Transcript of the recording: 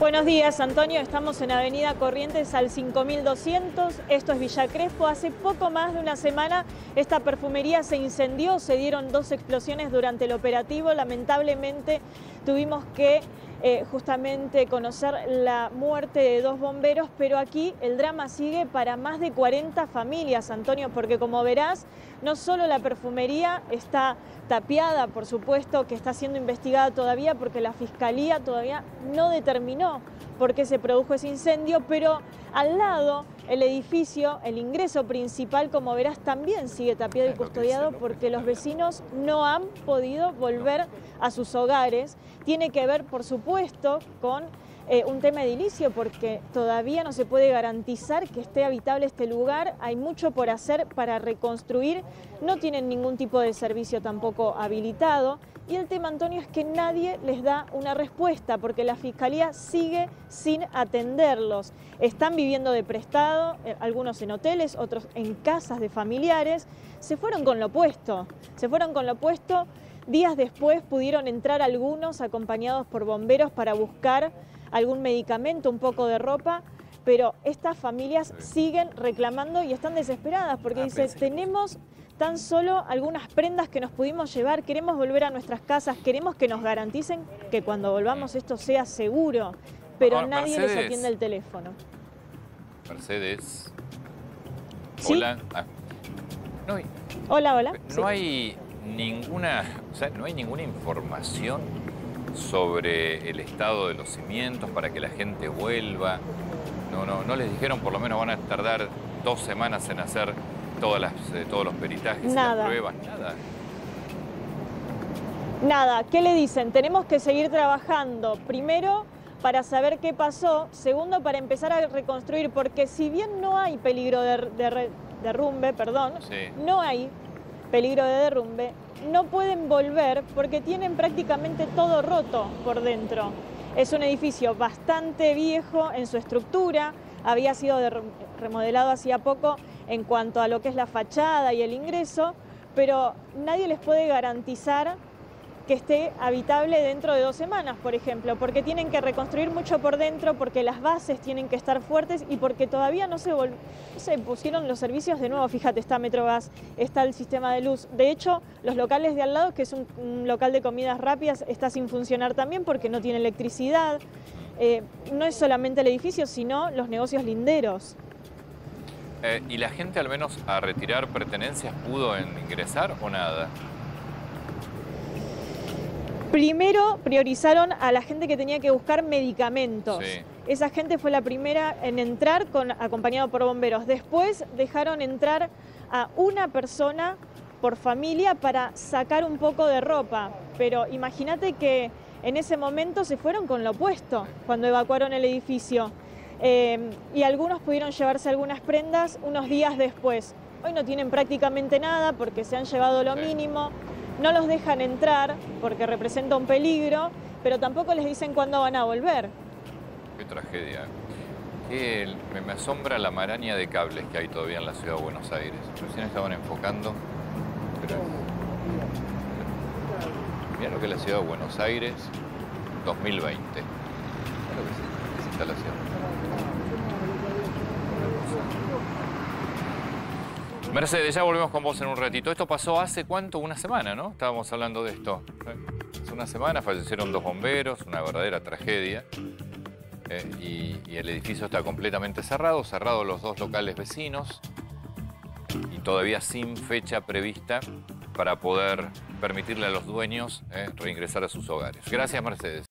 Buenos días, Antonio. Estamos en Avenida Corrientes al 5200. Esto es Villa Crespo. Hace poco más de una semana esta perfumería se incendió. Se dieron 2 explosiones durante el operativo. Lamentablemente tuvimos que justamente conocer la muerte de 2 bomberos, pero aquí el drama sigue para más de 40 familias, Antonio, porque como verás, no solo la perfumería está tapiada, por supuesto, que está siendo investigada todavía porque la Fiscalía todavía no determinó por qué se produjo ese incendio, pero al lado el edificio, el ingreso principal, como verás, también sigue tapiado y custodiado porque los vecinos no han podido volver a sus hogares. Tiene que ver, por supuesto, con un tema edilicio, porque todavía no se puede garantizar que esté habitable este lugar. Hay mucho por hacer para reconstruir. No tienen ningún tipo de servicio tampoco habilitado. Y el tema, Antonio, es que nadie les da una respuesta, porque la Fiscalía sigue sin atenderlos. Están viviendo de prestado, algunos en hoteles, otros en casas de familiares. Se fueron con lo puesto. Días después pudieron entrar algunos acompañados por bomberos para buscar algún medicamento, un poco de ropa, pero estas familias siguen reclamando y están desesperadas porque dicen, tenemos tan solo algunas prendas que nos pudimos llevar, queremos volver a nuestras casas, queremos que nos garanticen que cuando volvamos esto sea seguro, pero ahora, nadie Mercedes, les atiende el teléfono. Mercedes. ¿Sí? Hola. Hola. No hay ninguna información sobre el estado de los cimientos para que la gente vuelva. No les dijeron, por lo menos van a tardar 2 semanas en hacer todos los peritajes y las pruebas, Nada, ¿qué le dicen? Tenemos que seguir trabajando, primero para saber qué pasó, segundo para empezar a reconstruir, porque si bien no hay peligro de derrumbe, no hay peligro de derrumbe, no pueden volver porque tienen prácticamente todo roto por dentro. Es un edificio bastante viejo en su estructura, había sido remodelado hacía poco en cuanto a lo que es la fachada y el ingreso, pero nadie les puede garantizar que esté habitable dentro de 2 semanas, por ejemplo, porque tienen que reconstruir mucho por dentro, porque las bases tienen que estar fuertes y porque todavía no se pusieron los servicios de nuevo. Fíjate, está Metrogas, está el sistema de luz. De hecho, los locales de al lado, que es un local de comidas rápidas, está sin funcionar también porque no tiene electricidad. No es solamente el edificio, sino los negocios linderos. ¿Y la gente, al menos a retirar pertenencias, pudo ingresar o nada? Primero priorizaron a la gente que tenía que buscar medicamentos. Sí. Esa gente fue la primera en entrar acompañado por bomberos. Después dejaron entrar a una persona por familia para sacar un poco de ropa. Pero imagínate que en ese momento se fueron con lo opuesto cuando evacuaron el edificio. Y algunos pudieron llevarse algunas prendas unos días después. Hoy no tienen prácticamente nada porque se han llevado lo mínimo. No los dejan entrar porque representa un peligro, pero tampoco les dicen cuándo van a volver. Qué tragedia. Me asombra la maraña de cables que hay todavía en la ciudad de Buenos Aires. Recién estaban enfocando. Pero mirá lo que es la ciudad de Buenos Aires 2020. Mirá lo que es esa instalación. Mercedes, ya volvemos con vos en un ratito. Esto pasó hace cuánto, una semana, ¿no? Estábamos hablando de esto. Hace una semana fallecieron 2 bomberos, una verdadera tragedia. Y el edificio está completamente cerrado los 2 locales vecinos. Y todavía sin fecha prevista para poder permitirle a los dueños reingresar a sus hogares. Gracias, Mercedes.